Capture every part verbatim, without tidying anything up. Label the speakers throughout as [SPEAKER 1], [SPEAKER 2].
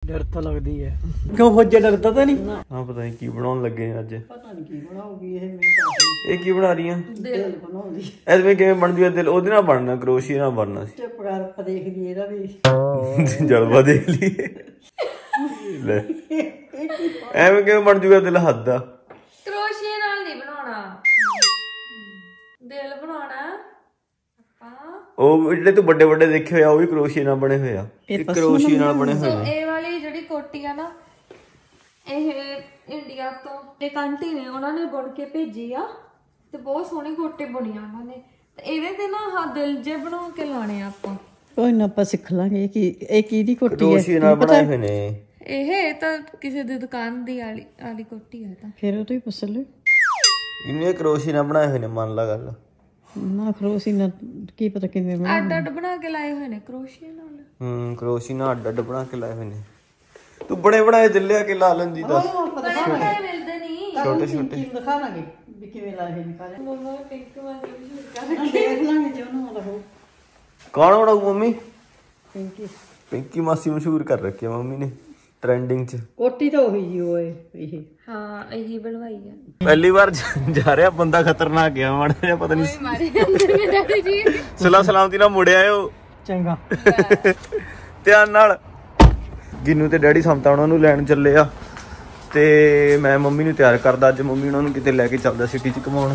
[SPEAKER 1] डर तो लगती है क्यों फौजे डरता तो नहीं।
[SPEAKER 2] हाँ पता नहीं की बनाने लगे अज।
[SPEAKER 1] पता नहीं की बनाओगी
[SPEAKER 2] ये की बना रही है इसमें किवें बन दिया दिल ओदे नाल बनना क्रोशिया नाल बनना सी।
[SPEAKER 1] चुप कर पा देख लिए ਇਹਦਾ ਵੀ
[SPEAKER 2] जलवा देख लिए ले ਐਵੇਂ ਕਿਵੇਂ ਬਣ ਜੂਗਾ ਦਿਲ ਹੱਦ ਦਾ।
[SPEAKER 3] ਕਰੋਸ਼ੀਏ ਨਾਲ ਨਹੀਂ ਬਣਾਉਣਾ ਦਿਲ ਬਣਾਉਣਾ ਆਪਾਂ ਉਹ
[SPEAKER 2] ਜਿਹੜੇ ਤੂੰ ਵੱਡੇ ਵੱਡੇ ਦੇਖੇ ਹੋਇਆ ਉਹ ਵੀ ਕਰੋਸ਼ੀਏ ਨਾਲ ਬਣੇ ਹੋਏ ਆ। ਇਹ ਕਰੋਸ਼ੀਏ ਨਾਲ ਬਣੇ ਹੋਏ ਆ।
[SPEAKER 3] ਇਹ ਵਾਲੀ ਜਿਹੜੀ ਕੋਟੀ ਆ ਨਾ ਇਹ ਇੰਡੀਆ ਤੋਂ ਇੱਕ ਆਂਟੀ ਨੇ ਉਹਨਾਂ ਨੇ ਬੁਣ ਕੇ ਭੇਜੀ ਆ ਤੇ ਬਹੁਤ ਸੋਹਣੀ ਕੋਟੀ ਬੁਣੀ ਆ ਉਹਨਾਂ ਨੇ ਤੇ ਇਹਦੇ ਤੇ ਨਾ ਆਹ ਦਿਲ ਜੇ ਬਣਾ ਕੇ ਲਾਣੇ ਆ ਆਪਾਂ।
[SPEAKER 1] ਕੋਈ ਨਾ ਆਪਾਂ ਸਿੱਖ ਲਾਂਗੇ ਕਿ ਇਹ ਕਿਹਦੀ ਕੋਟੀ ਹੈ।
[SPEAKER 2] ਕਰੋਸ਼ੀਏ ਨਾਲ ਬਣਾਏ ਹੋਏ ਨੇ
[SPEAKER 3] ਇਹ ਤਾਂ ਕਿਸੇ ਦੀ ਦੁਕਾਨ ਦੀ ਵਾਲੀ ਵਾਲੀ ਕੋਟੀ ਆ ਤਾਂ
[SPEAKER 1] ਫਿਰ ਉਹ ਤੋਂ ਹੀ ਪੁੱਛ ਲੈ।
[SPEAKER 2] ਇਹਨੇ ਕਰੋਸ਼ੀਏ ਨਾਲ ਬਣਾਏ ਹੋਏ ਨੇ ਮੰਨ ਲਾ ਗੱਲ
[SPEAKER 1] ਨਾ ਕਰੋਸ਼ੀਏ ਨਾਲ ਕੀ ਪਤਾ ਕਿਵੇਂ ਬਣਾ
[SPEAKER 3] ਅੱਡ ਅੱਡ ਬਣਾ ਕੇ ਲਾਏ ਹੋਏ ਨੇ ਕਰੋਸ਼ੀਏ ਨਾਲ।
[SPEAKER 2] ਹੂੰ ਕਰੋਸ਼ੀਏ ਨਾਲ ਅੱਡ ਅੱਡ ਬਣਾ ਕੇ ਲਾਏ ਹੋਏ ਨੇ। ਤੂੰ ਬੜੇ ਬਣਾਏ ਦਿਲ ਲਿਆ ਕੇ ਲਾ ਲੈਂਦੀ ਦੱਸ।
[SPEAKER 3] ਮਿਲਦੇ ਨਹੀਂ
[SPEAKER 2] ਛੋਟੇ ਛੋਟੇ
[SPEAKER 1] ਦਿਖਾ ਲਾਂਗੇ ਵੀ ਕਿਵੇਂ ਲਾਏ ਨੇ ਕਾਲੇ
[SPEAKER 3] ਮੰਮਾ ਪਿੰਕ ਵਾਲੀ ਵੀ ਕਰ
[SPEAKER 1] ਦੇਖ ਲਾਂਗੇ ਜੇ ਉਹਨੂੰ ਮਤਲਬ
[SPEAKER 2] ਕੌਣ ਬਣਾਊ ਮੰਮੀ।
[SPEAKER 1] ਪਿੰਕੀ
[SPEAKER 2] ਪਿੰਕੀ ਮਾਸੀ ਮਸ਼ਹੂਰ ਕਰ ਰੱਖੀ ਆ ਮੰਮੀ ਨੇ ਟ੍ਰੈਂਡਿੰਗ ਚ।
[SPEAKER 1] ਕੋਟੀ ਤਾਂ ਉਹੀ ਜੀ ਓਏ ਇਹ
[SPEAKER 3] ਹਾਂ ਇਹੀ ਬਣਵਾਈ ਆ।
[SPEAKER 2] ਪਹਿਲੀ ਵਾਰ ਜਾ ਰਿਹਾ ਬੰਦਾ ਖਤਰਨਾਕ ਗਿਆ ਮਾੜਾ ਜਿਹਾ ਪਤਾ ਨਹੀਂ
[SPEAKER 3] ਮਾਰੇ ਅੰਦਰ ਮੇ ਡੈਡੀ ਜੀ
[SPEAKER 2] ਸਲਾਮ ਸਲਾਮਤੀ ਨਾਲ ਮੁੜਿਆ ਆਇਓ
[SPEAKER 1] ਚੰਗਾ
[SPEAKER 2] ਧਿਆਨ ਨਾਲ। ਗਿੰਨੂ ਤੇ ਡੈਡੀ ਸਮਤਾ ਉਹਨਾਂ ਨੂੰ ਲੈਣ ਚੱਲੇ ਆ ਤੇ ਮੈਂ ਮੰਮੀ ਨੂੰ ਤਿਆਰ ਕਰਦਾ ਅੱਜ ਮੰਮੀ ਉਹਨਾਂ ਨੂੰ ਕਿਤੇ ਲੈ ਕੇ ਚੱਲਦਾ ਸਿਟੀ ਚ ਘਮਾਉਣ।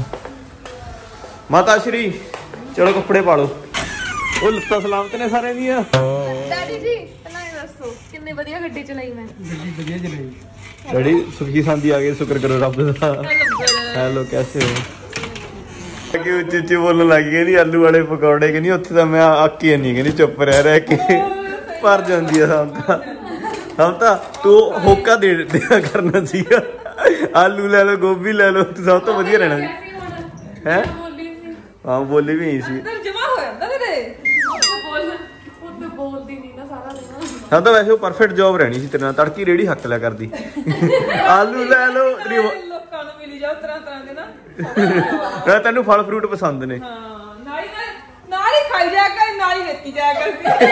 [SPEAKER 2] ਮਾਤਾ ਸ਼੍ਰੀ ਚਲੋ ਕੱਪੜੇ ਪਾ ਲਓ। ਉਹ ਲੱਤਾਂ ਸਲਾਮਤ ਨੇ ਸਾਰੇ ਦੀਆਂ।
[SPEAKER 3] ਡੈਡੀ ਜੀ ਪਹਿਲਾਂ ਇਹ ਦੱਸੋ ਕਿੰਨੀ ਵਧੀਆ ਗੱਡੀ ਚਲਾਈ ਮੈਂ।
[SPEAKER 1] ਗੱਡੀ ਵਧੀਆ ਚਲਾਈ
[SPEAKER 2] ਡੈਡੀ ਸੁਖੀ ਸੰਦੀ ਆ ਗਏ ਸ਼ੁਕਰ ਕਰੋ ਰੱਬ ਦਾ। ਹੈਲੋ ਕੈਸੇ ਹੋ ਕਿ ਉੱਚੀ ਉੱਚੀ ਬੋਲਣ ਲੱਗ ਗਈ ਕਹਿੰਦੀ ਆਲੂ ਵਾਲੇ ਪਕੌੜੇ ਕਹਿੰਦੀ ਉੱਥੇ ਤਾਂ ਮੈਂ ਆਕੀ ਨਹੀਂ ਕਹਿੰਦੀ ਚੁੱਪ ਰਹਿ ਰਹਿ ਕੇ ਭਰ ਜਾਂਦੀ ਆ ਸਮਤਾ ਸਮਤਾ ਤੂੰ ਹੋਕਾ ਦੇ ਦਿਆ ਕਰਨਾ ਸੀਗਾ। ਆਲੂ ਲੈ ਲਓ ਗੋਭੀ ਲੈ ਲਓ ਤੂੰ ਸਭ ਤੋਂ ਵਧੀਆ ਰਹਿਣਾ ਸੀ ਹੈ। ਹਾਂ ਬੋਲੀ ਵੀ ਸੀ
[SPEAKER 3] ਜਮਾ ਹੋ ਜਾਂਦਾ ਮੇਰੇ ਬੋਲ ਉਹ ਬੋਲਦੀ ਨਹੀਂ ਨਾ ਸਾਰਾ ਦਿਨ।
[SPEAKER 2] ਹਾਂ ਤਾਂ ਵੈਸੇ ਉਹ ਪਰਫੈਕਟ ਜੌਬ ਰਹਿਣੀ ਸੀ ਤੇਰੇ ਨਾਲ ਤੜਕੀ ਰੇੜੀ ਹੱਕ ਲਿਆ ਕਰਦੀ। ਆਲੂ ਲੈ ਲਓ
[SPEAKER 3] ਲੋਕਾਂ ਨੂੰ ਮਿਲੀ ਜਾਓ ਤਰ੍ਹਾਂ ਤਰ੍ਹਾਂ ਦੇ ਨਾ
[SPEAKER 2] ਤੈਨੂੰ ਫਲ ਫਰੂਟ ਪਸੰਦ ਨੇ।
[SPEAKER 3] ਹਾਂ ਨਾਲ ਹੀ ਨਾਲ ਹੀ ਖਾਈ ਜਾ ਕਰ ਨਾਲ ਹੀ ਵੇਚੀ ਜਾ ਕਰਦੀ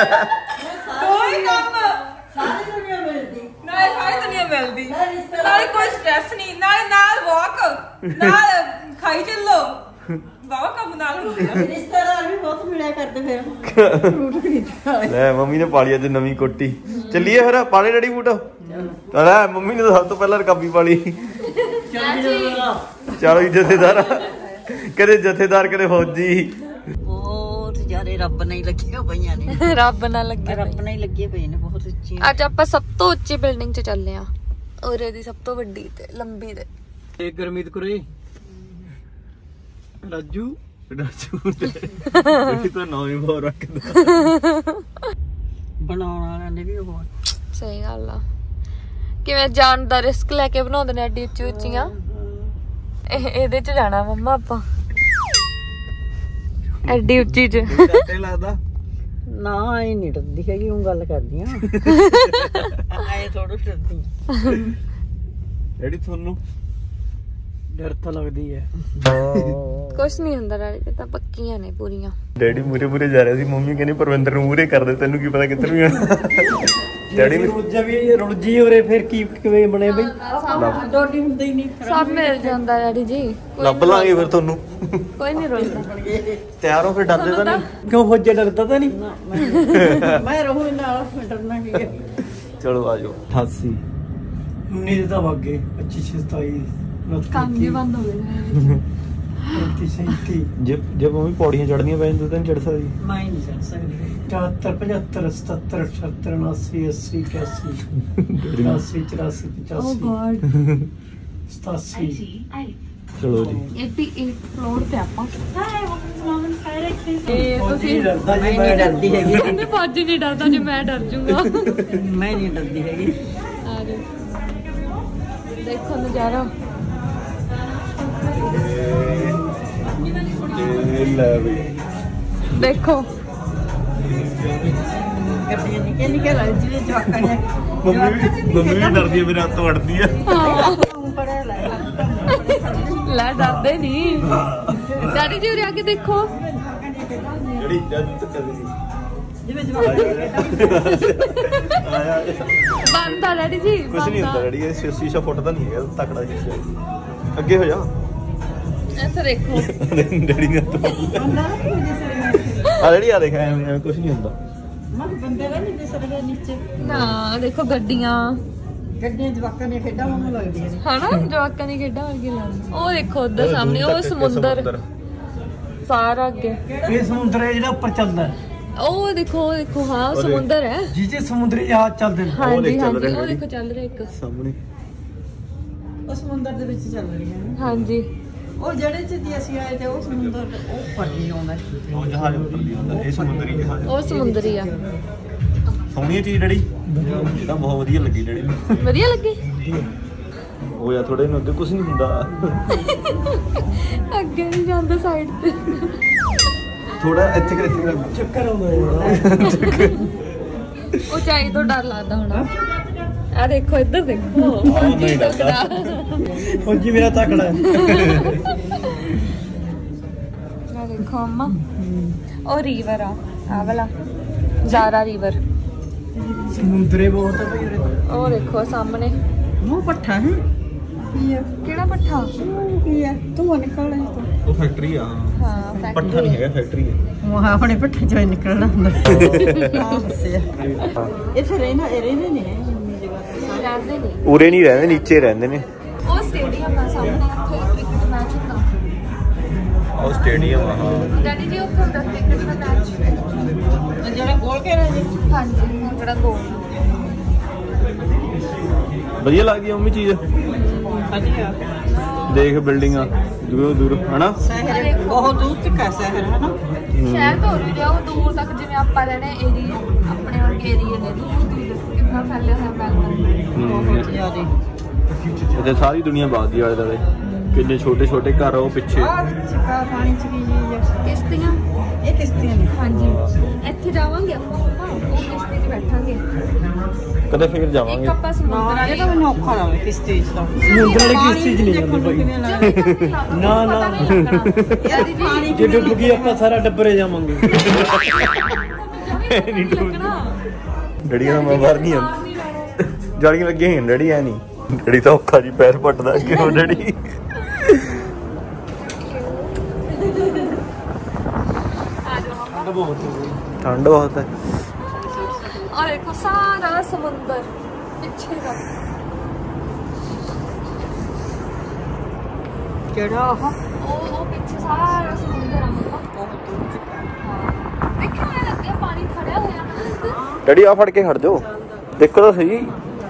[SPEAKER 3] ਕੋਈ ਕੰਮ
[SPEAKER 1] ਸਾਰੀ ਦੁਨੀਆ ਮਿਲਦੀ
[SPEAKER 3] ਨਾਲੇ ਸਾਰੀ ਦੁਨੀਆ ਮਿਲਦੀ ਨਾਲੇ ਕੋਈ ਸਟ੍ਰੈਸ ਨਹੀਂ ਨਾਲੇ ਨਾਲ ਵਾਕ ਨਾਲ ਖਾਈ ਚੱਲੋ ਬਾਵਾ ਕੰਮ ਨਾਲ
[SPEAKER 1] ਰਿਸ਼ਤੇਦਾਰ ਵੀ ਬਹੁਤ ਮਿਲਿਆ ਕਰਦੇ ਫਿਰ ਫਰੂਟ ਖਰੀਦਣਾ।
[SPEAKER 2] ਲੈ ਮੰਮੀ ਨੇ ਪਾਲੀ ਅੱਜ ਨਵੀਂ ਕੋਟੀ। ਚੱਲੀਏ ਫਿਰ ਪਾਲੇ ਡੈਡੀ ਬੂਟ। ਲੈ ਮੰਮੀ ਨੇ ਸਭ ਤੋਂ ਪਹਿਲਾਂ ਰਕਾਬੀ ਪਾਲੀ। ਚਲੋ ਜੀ ਜਥੇਦਾਰ ਕਦੇ ਜਥੇਦਾਰ ਕਦੇ ਫੌਜੀ
[SPEAKER 1] ਬਹੁਤ ਜ਼ਿਆਦਾ ਰੱਬ ਨਾਲ ਹੀ ਲੱਗੀਆਂ ਪਈਆਂ ਨੇ।
[SPEAKER 3] ਰੱਬ ਨਾਲ ਲੱਗੇ
[SPEAKER 1] ਰੱਬ ਨਾਲ ਹੀ ਲੱਗੇ ਪਏ ਨੇ ਬਹੁਤ ਉੱਚੀ।
[SPEAKER 3] ਅੱਜ ਆਪਾਂ ਸਭ ਤੋਂ ਉੱਚੀ ਬਿਲਡਿੰਗ 'ਚ ਚੱਲੇ ਆ ਔਰੇ ਦੀ ਸਭ ਤੋਂ ਵੱਡੀ ਤੇ ਲੰਬੀ ਤੇ
[SPEAKER 1] ਇਹ ਗੁਰਮੀਤ ਕੁਰੇ ਰਾਜੂ
[SPEAKER 2] ਰਾਜੂ ਇਹ ਤਾਂ ਨੌਂ ਹੀ ਬਹੁਤ ਰੱਖਦਾ
[SPEAKER 1] ਬਣਾਉਣ ਵਾਲਿਆਂ ਨੇ ਵੀ ਉਹ
[SPEAKER 3] ਸਹੀ ਗੱਲ ਆ ਕਿਵੇਂ ਜਾਨ ਦਾ ਰਿਸਕ ਲੈ ਕੇ ਬਣਾਉਂਦੇ ਨੇ ਐਡੀ ਉੱਚੀ ਉੱਚੀਆਂ। ਇਹਦੇ 'ਚ ਜਾਣਾ ਮੰਮਾ ਆਪਾਂ ਐਡੀ ਉੱਚੀ 'ਚ
[SPEAKER 2] ਲੱਗਦਾ
[SPEAKER 1] ਨਾ ਇਹ ਨਹੀਂ ਡਰਦੀ ਹੈਗੀ ਉਹ ਗੱਲ ਕਰਦੀ ਆ ਐ ਥੋੜਾ ਡਰਦੀ
[SPEAKER 2] ਡੈਡੀ ਤੁਹਾਨੂੰ
[SPEAKER 1] ਡਰ ਤਾਂ ਲੱਗਦੀ ਹੈ।
[SPEAKER 3] ਕੁਛ ਨਹੀਂ ਹੁੰਦਾ ਡੈਡੀ ਤੇ ਤਾਂ ਪੱਕੀਆਂ ਨੇ ਪੂਰੀਆਂ।
[SPEAKER 2] ਡੈਡੀ ਮੂਰੇ ਮੂਰੇ ਜਾ ਰਿਹਾ ਸੀ ਮੰਮੀ ਕਹਿੰਦੀ ਪਰਵਿੰਦਰ ਨੂੰ ਮੂਰੇ ਕਰ ਦੇ ਤੈਨੂੰ ਕੀ ਪਤਾ ਕਿੱਧਰ ਨੂੰ ਜਾਣਾ। ਡੈਡੀ ਨੇ
[SPEAKER 1] ਰੁੱਜਾ ਵੀ ਰੁੱਜੀ ਹੋਰੇ ਫਿਰ ਕੀ ਕਿਵੇਂ ਬਣੇ ਬਈ ਡੋਡੀ ਹੁੰਦਾ ਹੀ ਨਹੀਂ
[SPEAKER 3] ਸਭ ਮਿਲ ਜਾਂਦਾ ਡੈਡੀ ਜੀ
[SPEAKER 2] ਲੱਭ ਲਾਂਗੇ ਫਿਰ ਤੁਹਾਨੂੰ।
[SPEAKER 3] ਕੋਈ ਨਹੀਂ ਰੋਲਦਾ
[SPEAKER 2] ਤਿਆਰ ਹੋ ਫਿਰ ਡਰਦੇ ਤਾਂ ਨਹੀਂ
[SPEAKER 1] ਕਿਉਂ ਫੌਜੇ ਡਰਦਾ ਤਾਂ ਨਹੀਂ ਮੈਂ ਰਹੂੰ ਨਾਲ ਡਰਨਾ ਕੀ ਹੈ।
[SPEAKER 2] ਚਲੋ ਆ ਜਾਓ। ਅਠਾਸੀ
[SPEAKER 1] ਉੱਨੀ ਦੇ ਤਾਂ ਵੱਗੇ ਪੱਚੀ ਸਤਾਈ
[SPEAKER 3] ਕੰਮ ਵੀ ਬੰਦ ਹੋ ਗਏ।
[SPEAKER 1] ਸੈਂਤੀ
[SPEAKER 2] ਜੇ ਜੇ ਮੰਮੀ ਪੌੜੀਆਂ ਚੜ੍ਹਨੀਆਂ ਪੈ ਜਾਂਦੀਆਂ ਤਾਂ ਨਹੀਂ ਚੜ੍ਹ ਸਕਦੀ।
[SPEAKER 1] ਮੈਂ ਨਹੀਂ ਚੜ ਸਕਦੀ। ਚੌਹੱਤਰ ਪਝੱਤਰ ਸਤੱਤਰ ਅਠੱਤਰ ਉਨਾਸੀ ਅੱਸੀ ਇਕਿਆਸੀ ਅਠਾਸੀ ਚੁਰਾਸੀ ਪਚਾਸੀ ਸਤਾਸੀ।
[SPEAKER 2] ਚਲੋ ਜੀ
[SPEAKER 3] ਅਠਾਸੀ ਫਲੋਰ ਤੇ ਆਪਾਂ
[SPEAKER 1] ਇਹ ਤੁਸੀਂ ਡਰਦਾ ਜੀ ਮੈਂ ਡਰਦੀ ਹੈਗੀ
[SPEAKER 3] ਕਹਿੰਦੇ ਫੌਜੀ ਨਹੀਂ ਡਰਦਾ ਜੇ ਮੈਂ ਡਰ ਜੂਗਾ।
[SPEAKER 1] ਮੈਂ ਨਹੀਂ ਡਰਦੀ ਹੈਗੀ।
[SPEAKER 3] ਆ ਜਾਓ ਦੇਖੋ ਨਜ਼ਾਰਾ।
[SPEAKER 2] ਲੈ ਬਈ
[SPEAKER 3] ਦੇਖੋ
[SPEAKER 1] ਗੱਡੀਆਂ ਨਿੱਕੇ ਨਿੱਕੇ ਲੱਗ ਜਿਹੜੇ ਜਵਾਕਾਂ ਨੇ
[SPEAKER 2] ਮੰਮੀ ਮੰਮੀ ਵੀ ਡਰਦੀ ਹੈ ਮੇਰੇ ਹੱਥ ਤੋਂ ਅੜਦੀ ਆ।
[SPEAKER 1] ਪੜਿਆ ਲੈ
[SPEAKER 3] ਲੈ ਡਰਦੇ ਨਹੀਂ ਡੈਡੀ ਜੀ ਉਰੇ ਆ ਕੇ ਦੇਖੋ।
[SPEAKER 2] ਜਿਹੜੀ ਜਦ ਤੱਕ ਕਦੀ
[SPEAKER 1] ਜਿਵੇਂ ਜਵਾਬ
[SPEAKER 2] ਆਇਆ
[SPEAKER 3] ਬੰਦ ਆ ਡੈਡੀ ਜੀ
[SPEAKER 2] ਕੁਝ ਨਹੀਂ ਹੁੰਦਾ ਡੈਡੀ, ਇਹ ਸ਼ੀਸ਼ਾ ਫੁੱਟਦਾ ਨਹੀਂ ਹੈਗਾ, ਤਕੜਾ ਸ਼ੀਸ਼ਾ। ਅੱਗੇ ਹੋ ਜਾ,
[SPEAKER 3] ਇੱਥੇ ਦੇਖੋ
[SPEAKER 2] ਡੈਡੀ ਨੇ ਤਾਂ ਆ ਡੈਡੀ ਆ ਦੇਖ, ਐਵੇਂ ਐਵੇਂ ਕੁਝ ਨਹੀਂ ਹੁੰਦਾ।
[SPEAKER 1] ਮਨ ਬੰਦੇ ਦਾ ਨਹੀਂ ਦਿਸ ਰਿਹਾ ਨੀਚੇ
[SPEAKER 3] ਨਾ। ਦੇਖੋ ਗੱਡੀਆਂ
[SPEAKER 1] ਗੱਡੀਆਂ ਜਵਾਕਾਂ ਦੀਆਂ ਖੇਡਾਂ ਵਾਂਗੂ ਲੱਗਦੀਆਂ ਨੇ
[SPEAKER 3] ਹਨਾ, ਜਵਾਕਾਂ ਦੀ ਖੇਡਾਂ ਵਰਗੀ ਲੱਗਦੀ। ਉਹ ਦੇਖੋ ਉਧਰ ਸਾਹਮਣੇ ਉਹ ਸਮੁੰਦਰ ਸਾਰਾ ਅੱਗੇ,
[SPEAKER 1] ਇਹ ਸਮੁੰਦਰ ਹੈ ਜਿਹੜਾ ਉੱਪਰ ਚੱਲਦਾ।
[SPEAKER 3] ਉਹ ਦੇਖੋ ਉਹ ਦੇਖੋ ਹਾਂ ਉਹ ਸਮੁੰਦਰ ਹੈ
[SPEAKER 1] ਜਿਹਦੇ ਸਮੁੰਦਰੀ ਜਹਾਜ਼ ਚੱਲਦੇ ਨੇ।
[SPEAKER 3] ਹਾਂਜੀ ਹਾਂਜੀ ਉਹ ਦੇਖੋ ਚੱਲ ਰਿਹਾ ਇੱਕ
[SPEAKER 2] ਸਾਹਮਣੇ,
[SPEAKER 1] ਉਹ ਸਮੁੰਦਰ ਦੇ ਵਿੱਚ ਚੱਲ ਰਹੀਆਂ ਨੇ।
[SPEAKER 3] ਹਾਂਜੀ
[SPEAKER 1] ਉਹ ਜਿਹੜੇ ਚ ਦੀ ਅਸੀਂ ਆਏ ਤੇ ਉਹ ਸਮੁੰਦਰ ਉਹ ਉੱਪਰ ਨਹੀਂ ਆਉਂਦਾ।
[SPEAKER 2] ਉਹ ਜਹਾਜ਼ ਉੱਪਰ ਦੀ ਹੁੰਦਾ, ਇਹ ਸਮੁੰਦਰੀ ਜਹਾਜ਼।
[SPEAKER 3] ਉਹ ਸਮੁੰਦਰੀ ਆ।
[SPEAKER 2] ਸੋਹਣੀ ਚੀਜ਼ ਡੈਡੀ, ਇਹ ਤਾਂ ਬਹੁਤ ਵਧੀਆ ਲੱਗੀ ਡੈਡੀ ਨੂੰ।
[SPEAKER 3] ਵਧੀਆ ਲੱਗੀ।
[SPEAKER 2] ਉਹ ਯਾਰ ਥੋੜੇ ਨੂੰ ਅੱਗੇ ਕੁਝ ਨਹੀਂ ਹੁੰਦਾ,
[SPEAKER 3] ਅੱਗੇ ਨਹੀਂ ਜਾਂਦਾ ਸਾਈਡ ਤੇ।
[SPEAKER 2] ਥੋੜਾ ਇੱਥੇ ਕਰ ਇੱਥੇ ਕਰ
[SPEAKER 1] ਚੱਕਰ ਆਉਂਦਾ ਹੈ।
[SPEAKER 3] ਉਚਾਈ ਤੋਂ ਡਰ ਲੱਗਦਾ ਹੋਣਾ। ਆ ਦੇਖੋ ਇੱਧਰ ਦੇਖੋ,
[SPEAKER 2] ਆਹ ਨਹੀਂ ਡਰਦਾ।
[SPEAKER 1] ਉਹ ਜੀ ਮੇਰਾ ਤਕੜਾ ਹੈ।
[SPEAKER 3] ਆ ਦੇਖੋ ਅੰਮਾ, ਉਹ ਰੀਵਰ ਆ ਆ ਵਾਲਾ ਜ਼ਾਰਾ ਰੀਵਰ।
[SPEAKER 1] ਸਮੁੰਦਰੇ ਬਹੁਤ ਹੈ ਭਾਈ ਉਰੇ।
[SPEAKER 3] ਉਹ ਦੇਖੋ ਸਾਹਮਣੇ
[SPEAKER 1] ਉਹ ਪੱਠਾ ਹੈ। ਕੀ ਹੈ?
[SPEAKER 3] ਕਿਹੜਾ ਪੱਠਾ?
[SPEAKER 1] ਕੀ ਹੈ? ਤੂੰ ਨਿਕਲ ਰਿਹਾ ਤੂੰ।
[SPEAKER 2] ਉਹ ਫੈਕਟਰੀ ਆ।
[SPEAKER 3] ਹਾਂ
[SPEAKER 2] ਪੱਠਾ ਨਹੀਂ ਹੈਗਾ, ਫੈਕਟਰੀ ਹੈ।
[SPEAKER 1] ਉਹ ਆਪਣੇ ਪੱਠੇ ਚੋਂ ਨਿਕਲਣਾ ਹੁੰਦਾ। ਇੱਥੇ ਰਹਿਣਾ ਇਹ ਰਹਿੰਦੇ ਨਹੀਂ ਹੈ ਇੰਨੀ ਜਗ੍ਹਾ ਤੇ।
[SPEAKER 3] ਰਹਿੰਦੇ ਨਹੀਂ,
[SPEAKER 2] ਉਰੇ ਨਹੀਂ ਰਹਿੰਦੇ, ਨੀਚੇ ਰਹਿੰਦੇ ਨੇ।
[SPEAKER 3] ਉਹ ਸਟੇਡੀਅਮ ਆ ਸਾਹਮਣੇ, ਉੱਥੇ ਕ੍ਰਿਕਟ ਮੈਚ ਹੁੰਦਾ।
[SPEAKER 2] ਉਹ ਸਟੇਡੀਅਮ ਆ। ਹਾਂ
[SPEAKER 3] ਡੈਡੀ ਜੀ ਉੱਥੇ ਹੁੰਦਾ ਕ੍ਰਿਕਟ ਦਾ ਮੈਚ।
[SPEAKER 1] ਜਿਹੜਾ ਗੋਲ ਕੇ ਰਹੇ ਜੀ।
[SPEAKER 3] ਹਾਂਜੀ ਜਿਹੜਾ ਗੋਲ।
[SPEAKER 2] ਵਧੀਆ ਲੱਗਦੀ ਆ ਮੰਮੀ ਚੀਜ਼।
[SPEAKER 1] ਵਧੀਆ
[SPEAKER 2] ਦੇਖ ਬਿਲਡਿੰਗਾਂ ਦੂਰੋਂ ਦੂਰ ਹਨਾ।
[SPEAKER 1] ਸ਼ਹਿਰ ਬਹੁਤ ਦੂਰ ਤੱਕ ਹੈ ਸ਼ਹਿਰ ਹਨਾ।
[SPEAKER 3] ਸ਼ਹਿਰ ਤੋਂ ਉਰੇ ਜਾਓ ਦੂਰ ਤੱਕ, ਜਿਵੇਂ ਆਪਾਂ ਰਹਿਣੇ ਏਰੀਆ ਆਪਣੇ ਵਰਗੇ ਏਰੀਆ ਨੇ ਦੂਰ ਦੂਰ ਤੱਕ ਕਿੰਨਾ ਫੈਲਿਆ ਹੋਇਆ ਮੈਲਬਰਨ।
[SPEAKER 1] ਬਹੁਤ ਜ਼ਿਆਦਾ
[SPEAKER 2] ਇੱਥੇ ਸਾਰੀ ਦੁਨੀਆ ਵਸਦੀ ਆਲੇ ਦੁਆਲੇ, ਕਿੰਨੇ ਛੋਟੇ ਛੋਟੇ ਘਰ ਆ ਉਹ ਪਿੱਛੇ।
[SPEAKER 1] ਆਹ ਚਿੱਕਾ ਪਾਣੀ ਚ ਕੀ ਚੀਜ਼ ਹੈ?
[SPEAKER 3] ਕਿਸ਼ਤੀਆਂ।
[SPEAKER 1] ਇਹ ਕਿਸ਼ਤੀਆਂ ਨੇ।
[SPEAKER 3] ਹਾਂਜੀ ਇੱਥੇ ਜਾਵਾਂਗੇ ਆਪਾਂ, ਉਹ ਕਿਸ਼ਤੀ 'ਚ ਬੈਠਾਂਗੇ।
[SPEAKER 2] ਕਦੇ ਫੇਰ
[SPEAKER 3] ਇੱਕ
[SPEAKER 2] ਜਾਵਾਂਗੇ।
[SPEAKER 3] ਆਪਾਂ ਸਮੁੰਦਰ
[SPEAKER 1] ਇਹ
[SPEAKER 3] ਵਾਲੀ
[SPEAKER 1] ਤਾਂ ਮੈਨੂੰ ਔਖਾ ਲੱਗਦਾ ਕਿਸ਼ਤੀ ਚ ਤਾਂ।
[SPEAKER 3] ਸਮੁੰਦਰ
[SPEAKER 1] ਵਾਲੀ ਕਿਸ਼ਤੀ ਚ ਨਹੀਂ ਜਾਂਦੇ ਭਾਈ।
[SPEAKER 3] ਨਾ ਨਾ ਡੈਡੀ ਜੀ
[SPEAKER 1] ਜੇ ਡੁੱਬ ਗਈ ਆਪਾਂ ਸਾਰਾ ਡੱਬਰੇ ਜਾਵਾਂਗੇ।
[SPEAKER 3] ਨਹੀਂ ਡੁੱਬਣਾ।
[SPEAKER 2] ਡੈਡੀ ਦਾ ਮੈਂ ਬਾਹਰ ਨਹੀਂ ਆਉਂਦਾ, ਜਾਲੀਆਂ ਲੱਗੀਆਂ ਹੋਈਆਂ ਡੈਡੀ ਐ ਨਹੀਂ। ਡੈਡੀ ਤਾਂ ਔਖਾ ਜੀ ਪੈਰ ਪੱਟਦਾ ਕਿਉਂ ਡੈਡੀ। ਠੰਡ ਬਹੁਤ ਹੈ।
[SPEAKER 3] ਆ ਦੇਖੋ ਸਾਰਾ ਸਮੁੰਦਰ ਪਿੱਛੇ ਦਾ।
[SPEAKER 1] ਕਿਹੜਾ ਆਹ
[SPEAKER 3] ਉਹ ਉਹ ਪਿੱਛੇ ਸਾਰਾ ਸਮੁੰਦਰ ਆ ਮਤਲਬ ਬਹੁਤ ਦੂਰ ਤੱਕ। ਹਾਂ ਦੇਖੋ ਇਹ ਲੱਗਿਆ ਪਾਣੀ ਖੜਿਆ ਹੋਇਆ ਨਾ ਇੱਧਰ।
[SPEAKER 2] ਡੈਡੀ ਆ ਫੜ ਕੇ ਖੜ ਜਾਓ, ਦੇਖੋ ਤਾਂ ਸਹੀ।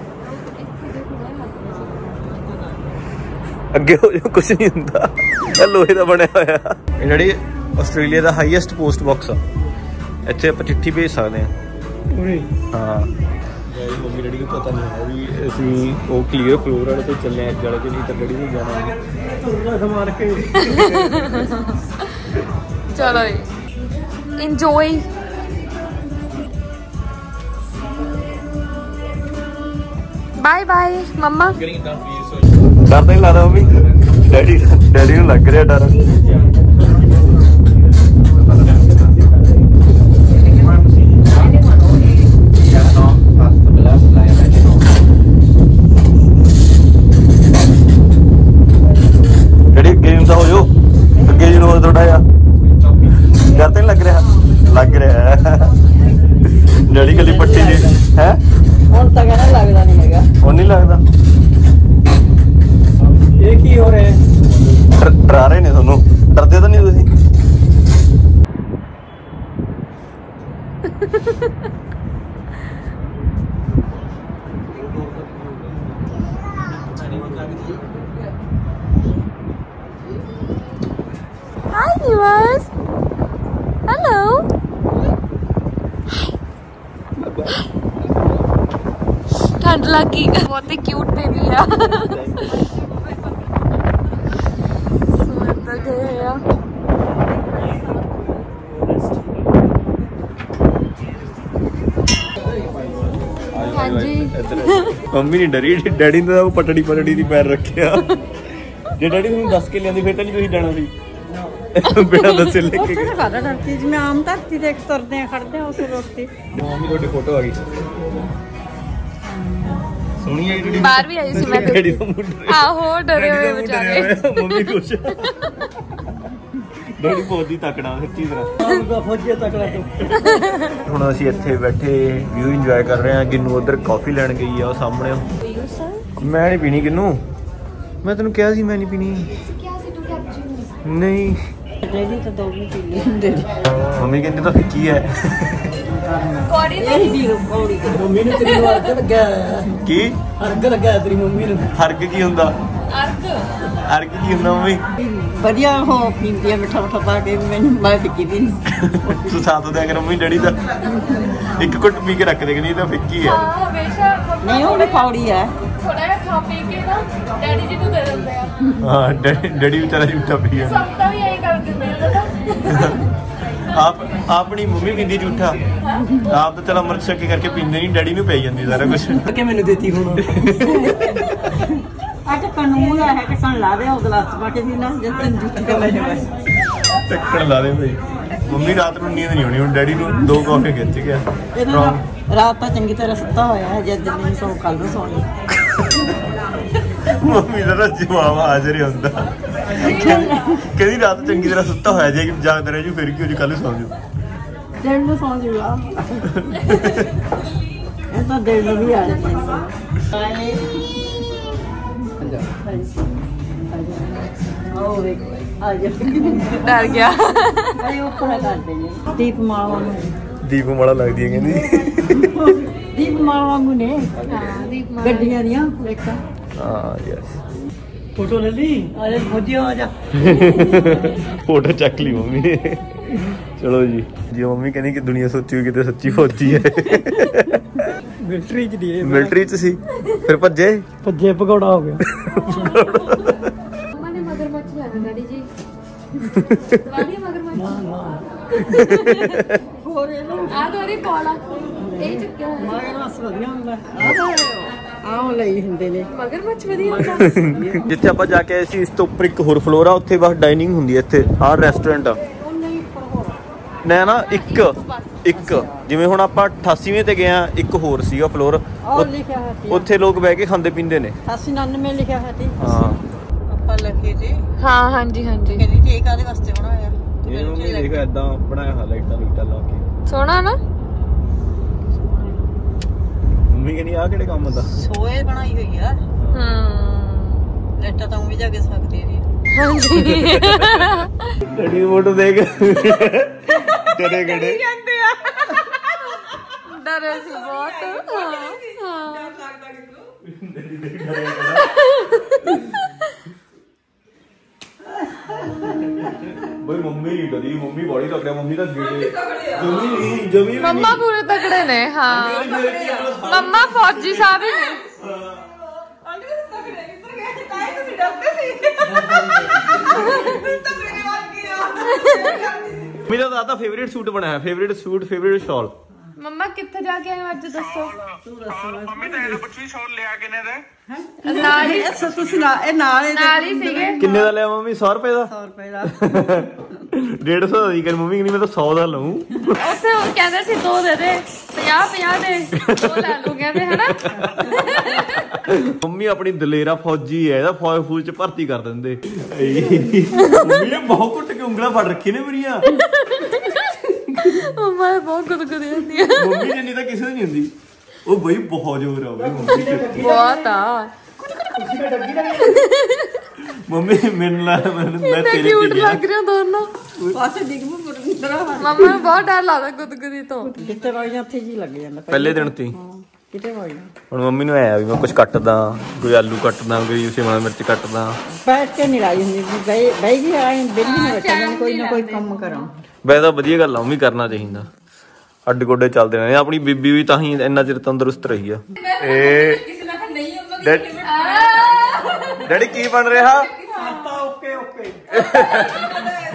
[SPEAKER 2] ਅੱਗੇ ਹੋ ਜਾ, ਕੁਝ ਨਹੀਂ ਹੁੰਦਾ। ਇਹ ਲੋਹੇ ਦਾ ਬਣਿਆ ਹੋਇਆ। ਇਹ ਜਿਹੜੀ ਆਸਟ੍ਰੇਲੀਆ ਦਾ ਹਾਈਐਸਟ ਪੋਸਟ ਬਾਕਸ ਆ, ਇੱਥੇ ਆਪਾਂ ਚਿੱਠੀ ਭੇਜ ਸਕਦੇ ਹਾਂ।
[SPEAKER 1] ਉਰੇ
[SPEAKER 2] ਹਾਂ ਮੰਮੀ ਡੈਡੀ ਨੂੰ ਪਤਾ ਨਹੀਂ ਹੈ ਵੀ ਅਸੀਂ ਉਹ ਕਲੀਅਰ ਫਲੋਰ ਵਾਲੇ ਤੇ ਚੱਲੇ ਆ, ਅੱਜ ਵਾਲੇ ਤੇ ਨਹੀਂ ਤਾਂ ਡੈਡੀ ਨੂੰ ਜਾਣਾ।
[SPEAKER 1] ਤੁਰਨਾ ਸਮਾਰ ਕੇ
[SPEAKER 3] ਚਲੋ ਇੰਜੋਏ। ਬਾਏ ਬਾਏ ਮੰਮਾ।
[SPEAKER 2] ਡਰ ਤਾਂ ਨਹੀਂ ਲੱਗਦਾ ਮੰਮੀ? ਡੈਡੀ ਡੈਡੀ ਨੂੰ ਲੱਗ ਰਿਹਾ ਡਰ। ਡੈਡੀ ਗੇਮ ਦਾ ਹੋ ਜੋ ਅੱਗੇ ਜੀ ਨੂੰ ਥੋੜਾ ਜਿਹਾ ਡਰ ਤਾਂ ਨਹੀਂ ਲੱਗ ਰਿਹਾ? ਲੱਗ ਰਿਹਾ ਡੈਡੀ ਕਲੀ ਪੱਟੀ ਜੀ ਹੈ।
[SPEAKER 1] ਹੁਣ ਤਾਂ ਕਹਿੰਦਾ ਲੱਗਦਾ ਨਹੀਂ ਹੈਗਾ।
[SPEAKER 2] ਹੁਣ ਨਹੀਂ ਲੱਗਦਾ?
[SPEAKER 1] ਇਹ ਕੀ ਹੋ ਰਿਹਾ ਹੈ?
[SPEAKER 2] ਡਰਾ ਰਹੇ ਨੇ ਤੁਹਾਨੂੰ? ਡਰਦੇ ਤਾਂ ਨਹੀਂ ਤੁਸੀਂ?
[SPEAKER 3] Hi viewers. Hello. ठंड लगी। बहुत ही क्यूट बेबी है। समंदर गए हैं। हाँ जी।
[SPEAKER 2] ਮੰਮੀ ਨਹੀਂ ਡਰੀ, ਡੈਡੀ ਨੇ ਤਾਂ ਉਹ ਪਟੜੀ ਪਟੜੀ ਦੀ ਪੈਰ ਰੱਖਿਆ। ਜੇ ਡੈਡੀ ਤੁਹਾਨੂੰ ਦੱਸ ਕੇ ਲਿਆਂਦੀ ਫਿਰ ਤਾਂ ਨਹੀਂ ਤੁਸੀਂ ਜਾਣਾ ਸੀ। ਬਿਨਾਂ ਦੱਸੇ ਲੈ ਕੇ
[SPEAKER 4] ਉੱਥੇ ਖਾਦਾ ਧਰਤੀ ਜਿਵੇਂ ਆਮ ਧਰਤੀ ਤੇ ਤੁਰਦੇ ਆ ਖੜਦੇ ਆ ਉਸ ਰੋਟੀ।
[SPEAKER 2] ਮੰਮੀ ਤੁਹਾਡੀ ਫੋਟੋ ਆ ਗਈ ਸੋਹਣੀ ਹੈ ਜਿਹੜੀ
[SPEAKER 3] ਬਾਹਰ ਵੀ ਆਈ ਸੀ ਮੈਂ
[SPEAKER 2] ਡੈਡੀ ਤੋਂ ਮੁੰਡੇ
[SPEAKER 3] ਆਹੋ ਡਰੇ ਹੋਏ ਵਿਚਾਰੇ।
[SPEAKER 2] ਮੰਮੀ ਖੁਸ਼ ਡੈਡੀ ਬਹੁਤ ਹੀ ਤਕੜਾ ਸੱਚੀ ਤਰ੍ਹਾਂ
[SPEAKER 1] ਫੌਜੀ ਤਕੜਾ ਤੋਂ।
[SPEAKER 2] ਹੁਣ ਅਸੀਂ ਇੱਥੇ ਬੈਠੇ ਵਿਊ ਇੰਜੋਏ ਕਰ ਰਹੇ ਹਾਂ। ਗਿੰਨੂ ਉਧਰ ਕਾਫੀ ਲੈਣ ਗਈ ਆ ਉਹ ਸਾਹਮਣੇ। ਮੈਂ ਨਹੀਂ ਪੀਣੀ ਗਿੰਨੂ, ਮੈਂ ਤੈਨੂੰ ਕਿਹਾ ਸੀ ਮੈਂ ਨਹੀਂ ਪੀਣੀ। ਨਹੀਂ
[SPEAKER 4] ਡੇਲੀ ਤਾਂ ਦੋ ਵੀ ਪੀ ਲੈਂਦੇ
[SPEAKER 2] ਮੰਮੀ ਕਹਿੰਦੀ ਤਾਂ ਫਿੱਕੀ ਹੈ।
[SPEAKER 3] ਕੋੜੀ
[SPEAKER 4] ਇਹ ਵੀ ਕੌੜੀ
[SPEAKER 1] ਮੰਮੀ ਨੂੰ ਤੇਰੀ ਨੂੰ ਅਰਗ ਲੱਗਿਆ
[SPEAKER 2] ਕੀ
[SPEAKER 1] ਅਰਗ ਲੱਗਿਆ ਤੇਰੀ ਮੰਮੀ ਨੂੰ।
[SPEAKER 2] ਹਰਗ ਕੀ ਹੁੰਦਾ?
[SPEAKER 3] ਅਰਗ
[SPEAKER 2] ਹਰਗ ਕੀ ਹੁੰਦਾ ਮੰਮੀ?
[SPEAKER 4] ਵਧੀਆ ਉਹ ਪੀਂਦੀ ਆ ਮਿੱਠਾ ਮਿੱਠਾ ਪਾ ਕੇ। ਮੈਨੂੰ ਮੈਂ ਫਿੱਕੀ ਦੀ
[SPEAKER 2] ਤੂੰ ਸਾਥ ਦਿਆ ਕਰ ਮੰਮੀ ਡੈਡੀ ਦਾ ਇੱਕ ਘੁੱਟ ਪੀ ਕੇ ਰੱਖ ਦੇ ਕਿ ਨਹੀਂ ਤਾਂ ਫਿੱਕੀ ਹੈ।
[SPEAKER 3] ਹਾਂ ਹਮੇਸ਼ਾ
[SPEAKER 4] ਨਹੀਂ ਉਹ ਵੀ ਕੌੜੀ ਆ।
[SPEAKER 3] ਥੋੜਾ ਜਿਹਾ ਖਾ ਪੀ ਕੇ ਨਾ ਡੈਡੀ ਜੀ ਨੂੰ ਦੇ ਦਿੰਦੇ ਆ।
[SPEAKER 2] ਹਾਂ ਡੈਡੀ ਡੈਡੀ ਵਿਚਾਰਾ ਝੂਠਾ ਪੀ ਗਿਆ।
[SPEAKER 3] ਸਭ ਤਾਂ ਵੀ ਐਂ ਕਰ ਦਿੰਦੇ ਆ ਪਤਾ।
[SPEAKER 2] ਆਪ ਆਪਣੀ ਮੰਮੀ ਪੀਂਦੀ ਝੂਠਾ, ਆਪ ਤਾਂ ਚਲ ਅੰਮ੍ਰਿਤ ਛਕ ਕਰਕੇ ਪੀਂਦੇ ਨਹੀਂ। ਡੈਡੀ ਨੂੰ ਪਈ ਜਾਂਦੀ ਸਾਰਾ ਕੁਝ
[SPEAKER 1] ਕਿ ਮੈਨੂੰ ਦੇਤੀ ਹੁਣ।
[SPEAKER 4] ਅੱਜ ਕਾਨੂੰਨ ਹੈ ਕਿ ਸਾਨੂੰ ਲਾ ਦੇ ਉਹ ਗਲਾਸ ਪਾ ਕੇ ਪੀਣਾ ਜੇ ਤੈਨੂੰ ਜੁੱਤੀ ਕਰ ਲੈ ਜਾਵੇ।
[SPEAKER 2] ਟੱਕਣ ਲਾ ਦੇ ਭਾਈ। ਮੰਮੀ ਰਾਤ ਨੂੰ ਨੀਂਦ ਨਹੀਂ ਆਉਣੀ ਹੁਣ ਡੈਡੀ ਨੂੰ ਦੋ ਕਾਫੀ ਖਿੱਚ ਗਿਆ।
[SPEAKER 4] ਇਹਦਾ ਰਾਤ ਤਾਂ ਚੰਗੀ ਤਰ੍ਹਾਂ ਸੁੱਤਾ ਹੋਇਆ ਹੈ। ਜਦ ਨਹੀਂ ਸੋ ਕੱਲ ਨੂੰ ਸੌਣੀ।
[SPEAKER 2] ਮੰਮੀ ਦਾ ਜਵਾਬ ਹਾਜ਼ਰ ਹੀ ਹੁੰਦਾ। ਕਹਿੰਦੀ ਰਾਤ ਚੰਗੀ ਤਰ੍ਹਾਂ ਸੁੱਤਾ ਹੋਇਆ ਜੇ ਜਾਗਦਾ ਰਹਿ ਜੂ ਫਿਰ ਕੀ ਹੋ ਜੂ ਕੱਲ ਸੌਂ ਜੂ।
[SPEAKER 4] ਦਿਨ ਨੂੰ ਸੌਂ ਜੂਗਾ। ਇਹ ਤਾਂ ਦਿਨ ਨੂੰ ਵੀ ਆ ਜਾਂਦਾ। ਆਓ ਵੇਖ ਆ ਜਾ।
[SPEAKER 3] ਡਰ ਗਿਆ।
[SPEAKER 4] ਅਰੇ ਉੱਪਰ ਕਰਦੇ ਨੇ ਦੀਪ ਮਾਲਾ ਨੂੰ।
[SPEAKER 2] ਦੀਪ ਮਾਲਾ ਲੱਗਦੀ ਹੈ ਕਹਿੰਦੀ।
[SPEAKER 4] ਦੀਪ ਮਾਲਾ ਵਾਂਗੂ ਨੇ
[SPEAKER 3] ਹਾਂ ਦੀਪ ਮਾਰ
[SPEAKER 4] ਗੱਡੀਆਂ ਦੀਆਂ ਦੇਖਾਂ।
[SPEAKER 2] ਹਾਂ ਯਸ
[SPEAKER 1] ਫੋਟੋ ਲੈ ਲਈ ਆ ਜਾ ਫੌਜੀ ਆ ਜਾ।
[SPEAKER 2] ਫੋਟੋ ਚੱਕ ਲਈ ਮੰਮੀ। ਚਲੋ ਜੀ ਜੀ ਮੰਮੀ ਕਹਿੰਦੀ ਕਿ ਦੁਨੀਆ ਸੋਚੀ ਕਿਤੇ ਸੱਚੀ ਫੌਜੀ ਹੈ।
[SPEAKER 1] ਮਿਲਟਰੀ ਚ ਦੀ
[SPEAKER 2] ਮਿਲਟਰੀ ਚ ਸੀ ਫਿਰ ਭੱਜੇ
[SPEAKER 1] ਭੱਜੇ ਭਗੌੜਾ ਹੋ ਗਿਆ।
[SPEAKER 3] ਮੰਮਾ ਨੇ ਮਗਰਮੱਛ ਲੈਣਾ ਡੈਡੀ ਜੀ। ਵਾਲੀ ਮਗਰਮੱਛ
[SPEAKER 4] ਹੋਰ ਇਹਨੂੰ
[SPEAKER 3] ਆ ਦੋਰੀ ਪੌੜਾ ਇਹ ਚੁੱਕਿਆ ਹੋਇਆ।
[SPEAKER 4] ਮਗਰਮੱਛ ਵਧੀਆ ਹੁੰਦਾ। ਆਹ ਲਈ ਹੁੰਦੇ ਨੇ
[SPEAKER 3] ਮਗਰਮੱਛ ਵਧੀਆ ਹੁੰਦਾ।
[SPEAKER 2] ਜਿੱਥੇ ਆਪਾਂ ਜਾ ਕੇ ਆਏ ਸੀ ਇਸ ਤੋਂ ਉੱਪਰ ਇੱਕ ਹੋਰ ਫਲੋਰ ਆ। ਉੱਥੇ ਬਸ ਡਾਈਨਿੰਗ ਹੁੰਦੀ ਹੈ। ਇੱਥੇ ਆਹ ਰੈਸਟੋਰੈਂਟ ਆ
[SPEAKER 3] ਉਹ ਨਹੀਂ ਉੱਪਰ ਹੋਰ
[SPEAKER 2] ਨਾ ਨਾ ਇੱਕ ਇੱਕ ਜਿਵੇਂ ਹੁਣ ਆਪਾਂ ਅਠਾਸੀਵੇਂ ਤੇ ਗਏ ਆ ਇੱਕ ਹੋਰ ਸੀਗਾ ਫਲੋਰ।
[SPEAKER 4] ਉਹ ਲਿਖਿਆ ਹੋਇਆ ਸੀ
[SPEAKER 2] ਉੱਥੇ ਲੋਕ ਬਹਿ ਕੇ ਖਾਂਦੇ ਪੀਂਦੇ ਨੇ।
[SPEAKER 4] ਅਠਾਸੀ ਉਨਾਨਵੇਂ ਲਿਖਿਆ ਹੋਇਆ ਸੀ।
[SPEAKER 2] ਹਾਂ
[SPEAKER 4] ਆਪਾਂ ਲੱਗੇ ਜੀ
[SPEAKER 3] ਹਾਂ ਹਾਂਜੀ ਹਾਂਜੀ
[SPEAKER 4] ਕਹਿੰਦੀ ਜੀ ਕਾਦੇ ਵਾਸਤੇ ਬਣਾਇਆ।
[SPEAKER 2] ਇਹ ਮੰਮੀ ਦੇਖ ਏਦਾਂ ਬਣਾਇਆ ਹੋਇਆ ਲਾਈਟਾਂ ਲੂਟਾਂ ਲਾ ਕੇ।
[SPEAKER 3] ਸੋਹਣਾ ਨਾ।
[SPEAKER 2] ਮੰਮੀ ਕਹਿੰਦੀ ਆਹ ਕਿਹੜੇ ਕੰਮ ਦਾ
[SPEAKER 4] ਸੋਏ ਬਣਾਈ ਹੋਈ ਆ।
[SPEAKER 3] ਹੂੰ
[SPEAKER 4] ਲੈਟਾ ਤਾਂ ਉਹ ਵੀ ਜਾ ਕੇ ਸਕਦੀ ਹੈ।
[SPEAKER 3] ਹਾਂਜੀ
[SPEAKER 2] ਡੈਡੀ ਦੀ ਫੋਟੋ ਦੇਖ ਤੇਰੇ ਕਿਹੜੇ
[SPEAKER 3] ਜਾਂਦੇ ਆ। ਡਰੇ ਸੀ ਬਹੁਤ। ਹਾਂ ਹਾਂ
[SPEAKER 2] ਬਈ ਮੰਮੀ ਨਹੀਂ ਡਰੀ। ਮੰਮੀ ਬੜੀ ਤਕੜੀ। ਮੰਮੀ ਤਾਂ ਜਿਹੜੇ ਜਮੀ ਨਹੀਂ ਜਮੀ
[SPEAKER 3] ਮੰਮਾ ਪੂਰੇ ਤਕੜੇ ਨੇ। ਹਾਂ ਮੰਮਾ ਫੌਜੀ ਸਾਹਿਬ ਹੀ ਨੇ।
[SPEAKER 2] ਮੇਰਾ ਦਾਦਾ ਫੇਵਰੇਟ ਸੂਟ ਬਣਾਇਆ। Favourite suit favourite shawl.
[SPEAKER 3] ਮੰਮਾ ਕਿੱਥੇ ਜਾ ਕੇ ਆਏ ਹੋ ਅੱਜ ਦੱਸੋ।
[SPEAKER 4] ਤੂੰ ਦੱਸੋ
[SPEAKER 5] ਮੰਮੀ ਤਾਂ ਇਹ ਪੁੱਛੀ ਸ਼ਾਲ ਲਿਆ ਕਿਨੇ ਦਾ?
[SPEAKER 3] ਨਾਲ ਹੀ
[SPEAKER 4] ਅੱਛਾ ਤੁਸੀਂ ਨਾਲ ਇਹ ਨਾਲ ਹੀ
[SPEAKER 3] ਨਾਲ ਹੀ ਸੀਗੇ।
[SPEAKER 2] ਕਿੰਨੇ ਦਾ ਲਿਆ ਮੰਮੀ? ਸੌ ਰੁਪਏ ਦਾ।
[SPEAKER 4] ਸੌ ਰੁਪਏ ਦਾ
[SPEAKER 2] ਡੇਢ ਸੌ ਦਾ ਦੀ ਕਰ ਮੰਮੀ ਕਹਿੰਦੀ ਮੈਂ ਤਾਂ ਸੌ ਦਾ ਲਵਾਂ।
[SPEAKER 3] ਉੱਥੇ ਉਹ ਕਹਿੰਦੇ ਸੀ ਦੋ ਦੇ ਦੇ ਪੰਜਾਹ ਪੰਜਾਹ ਦੇ ਉਹ ਲੈ ਲਓ ਕਹਿੰਦੇ ਹਨਾ।
[SPEAKER 2] ਮੰਮੀ ਆਪਣੀ ਦਲੇਰਾ ਫੌਜੀ ਹੈ। ਇਹਦਾ ਫੌਜ ਫੂਜ ਚ ਭਰਤੀ ਕਰ ਦਿੰਦੇ। ਮੰਮੀ ਨੇ ਬਹੁਤ ਕੁੱਟ ਕੇ ਉਂਗਲਾਂ ਫੜ ਰੱਖੀ ਨੇ ਮੇਰੀਆਂ।
[SPEAKER 3] ਮੰਮਾ ਬਹੁਤ ਗੁਦਗੁਦੀ ਹੁੰਦੀ ਆ।
[SPEAKER 2] ਮੰਮੀ ਜਿੰਨੀ ਤਾਂ ਕਿਸੇ ਦੀ ਨਹੀਂ ਹੁੰਦੀ। ਉਹ ਬਈ ਬਹੁਤ ਜ਼ੋਰ ਆ ਬਈ ਮੰਮੀ ਤੇ।
[SPEAKER 3] ਬਹੁਤ ਆ।
[SPEAKER 2] ਮੰਮੀ ਮੈਨੂੰ ਲੱਗ ਮੈਂ
[SPEAKER 3] ਕਿੰਨੇ
[SPEAKER 2] ਤੇਰੇ
[SPEAKER 3] ਕਿਊਟ
[SPEAKER 2] ਤੇ ਗਿਆ।
[SPEAKER 3] ਲੱਗ ਰਹੇ ਦੋਨੋਂ।
[SPEAKER 4] ਪਾਸੇ ਡਿੱਗ ਮੂ ਪੁੱਟਰਾ
[SPEAKER 3] ਮੰਮਾ ਨੂੰ ਬਹੁਤ ਡਰ ਲੱਗਦਾ ਗੁਦਗੁਦੀ ਤੋਂ।
[SPEAKER 4] ਜਿੱਥੇ ਵਾਈਆਂ ਉੱਥੇ ਜੀ ਲੱਗ ਜਾਂਦਾ
[SPEAKER 2] ਪਹਿਲੇ ਦਿਨ ਤੋਂ ਹੀ।
[SPEAKER 4] ਕਿਤੇ ਵਾਈਆਂ
[SPEAKER 2] ਹੁਣ ਮੰਮੀ ਨੂੰ ਆਇਆ ਵੀ ਮੈਂ ਕੁਝ ਕੱਟਦਾ, ਕੋਈ ਆਲੂ ਕੱਟਦਾ, ਕੋਈ ਸ਼ਿਮਲਾ ਮਿਰਚ ਕੱਟਦਾ।
[SPEAKER 4] ਬੈਠ ਕੇ ਨਹੀਂ ਲਾਈ ਹੁੰਦੀ ਬਈ ਬਈ ਜੀ ਆਏ ਬਿੱਲੀ ਨਹੀਂ ਬੈਠਾ ਕੋਈ ਨਾ ਕੋਈ ਕੰਮ ਕਰਾਂ।
[SPEAKER 2] ਵੈਸੇ ਤਾਂ ਵਧੀਆ ਗੱਲ ਆ ਮੰਮੀ ਕਰਨਾ ਚਾਹੀਦਾ। ਅੱਡ ਗੋਡੇ ਚੱਲਦੇ ਨੇ। ਆਪਣੀ ਬੀਬੀ ਵੀ ਤਾਂ ਹੀ ਇੰਨਾ ਚਿਰ ਤੰਦਰੁਸਤ ਰਹੀ ਆ। ਇਹ ਡੈਡੀ ਕੀ ਬਣ ਰਿਹਾ?
[SPEAKER 1] ਓਕੇ ਓਕੇ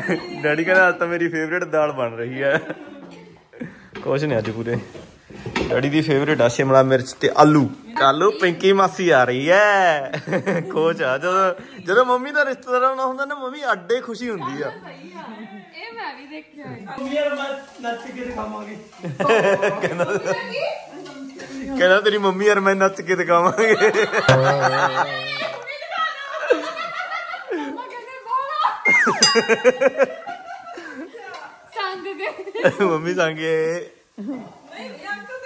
[SPEAKER 2] ਡੈਡੀ ਕਹਿੰਦਾ ਅੱਜ ਤਾਂ ਮੇਰੀ ਫੇਵਰੇਟ ਦਾਲ ਬਣ ਰਹੀ ਹੈ। ਕੁਛ ਨਹੀਂ ਅੱਜ ਪੂਰੇ डैडी दी फेवरेट आ शिमला मिर्च ते आलू। कालू पिंकी मासी आ रही है खोच आ जो जो मम्मी का रिश्तेदार आना होंदा ना मम्मी अड्डे खुशी हुंदी आ।
[SPEAKER 3] ਇਹ ਮੈਂ ਵੀ ਦੇਖਿਆ ਹੈ
[SPEAKER 1] ਯਾਰ ਮੈਂ ਨੱਚ ਕੇ ਦਿਖਾਵਾਂਗੇ
[SPEAKER 2] कहना तेरी मम्मी यार मैं नच के दिखावांगे
[SPEAKER 3] ਸੰਗ ਗਏ
[SPEAKER 2] मम्मी संगे